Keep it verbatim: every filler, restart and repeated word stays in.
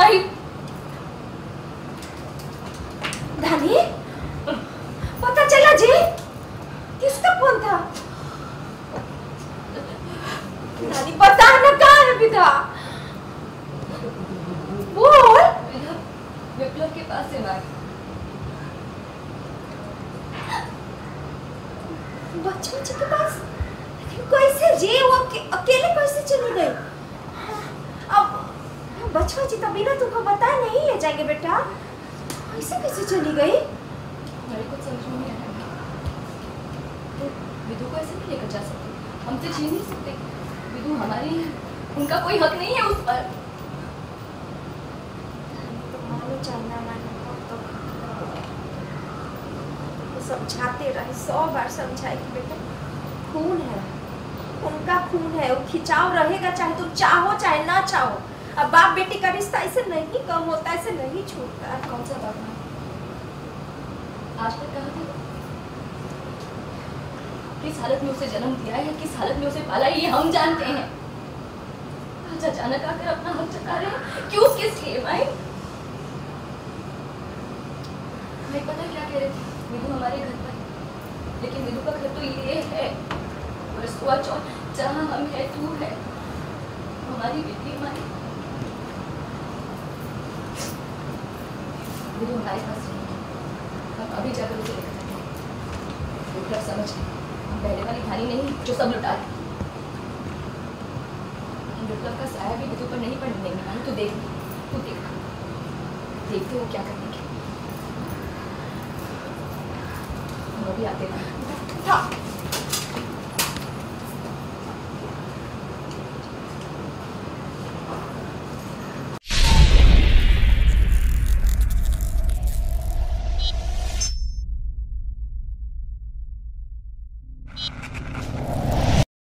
नहीं। धानी, पता चला जी? किसका फोन था? धानी पता न कहाँ है विदा? बोल। विप्लव के पास है बात। बच्चों जी के पास? कैसे जी? वो अकेले कैसे चली गई? अब बचवा जी तो बिना तुमको बताए नहीं ले जाएंगे बेटा। ऐसे कैसे चली गई? मेरे कुछ समझ में नहीं आ रहा। तो विदु को ऐसे नहीं लेकर जा सकते, हम तो जी नहीं सकते। विदु हमारी है, उनका कोई हक नहीं है उस पर। तो मानो चाहे ना मानो तो समझाते रहे, सौ बार समझाए कि बेटा खून है, उनका खून है, वो खिंचाव रहेगा चाहे तुम चाहो चाहे ना चाहो। अब बाप बेटी का रिश्ता ऐसे नहीं कम होता, ऐसे नहीं छूटता। कौन सा बाप है? आज तक कहा था किस हालत में उसे जन्म दिया है, किस हालत में उसे पाला है, ये हम जानते हैं। आज अचानक आकर अपना हक जता रहे हैं, क्यों, किस लिए भाई? मैं पता क्या कह रही थी, विदु हमारे घर पर, लेकिन विदु का घर तो ये है, रसुआ चौक जहाँ हम है, तू है, हमारी बेटी हमारी। विदु हमारे पास नहीं, हम अभी जाकर उसे लेकर जाते हैं। विप्लव समझ गए, हम पहले वाली कहानी नहीं जो सब लुटा दी। विप्लव का साया भी विदु पर नहीं पड़ने देंगे भाई। तू देख, तू देख, देखते हो क्या करने के। हम अभी आते हैं।